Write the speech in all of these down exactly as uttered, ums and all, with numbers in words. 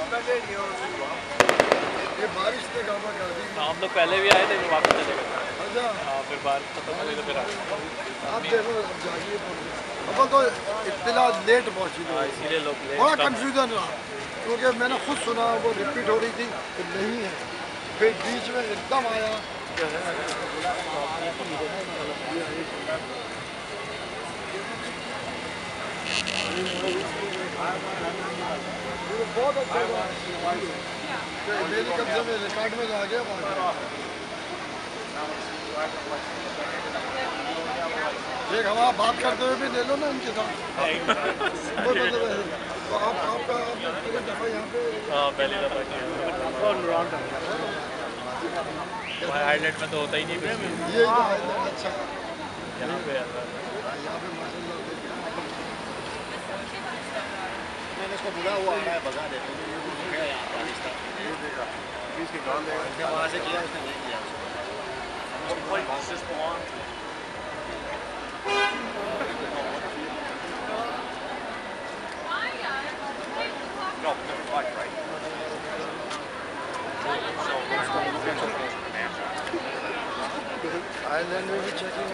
ये बारिश ने गामा कर दी। हम लोग पहले भी आए थे फिर वापस चले गए। अच्छा हाँ फिर बारिश खत्म हो गई तो फिर आप देखो अब जाइए अब तो इत्तला लेट पहुंची थी इसीलिए लोग बड़ा कंफ्यूजन रहा क्योंकि मैंने खुद सुना वो रिपीट हो रही थी कि नहीं है फिर बीच में एकदम आया बहुत अच्छा मेरी कब्जे में रिकॉर्ड में आ गया एक हमारा बात करते हुए भी ले लो ना इनके साथ कोई मतलब है तो आप आपका आपने पूरी दफ़ा यहाँ पे हाँ पहली दफ़ा हाईलाइट में तो होता ही नहीं कुछ ये अच्छा यहाँ पे यहाँ पे माशाल्लाह मैंने इसको बुला हुआ है भगा देते हैं ये देखा इसके गांव में वहाँ से किया इसने नहीं किया आइलैंड में भी चेकिंग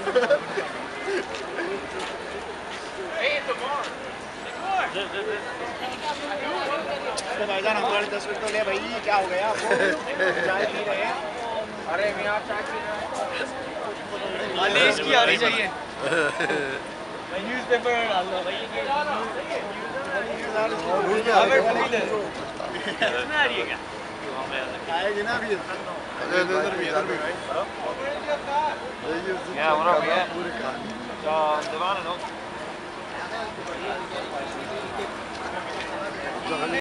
तो भाईजान हमारी तस्वीर तो ले भाई क्या हो गया आपको चाय पी रहे हैं अरे मैं आप चाय पी रहे हैं इसकी आनी चाहिए न्यूज़पेपर डाल दो भाई ये इसमें आ रही है क्या आएगी ना अभी इधर भी इधर भी Yeah, what up, yeah? Uh, Devon and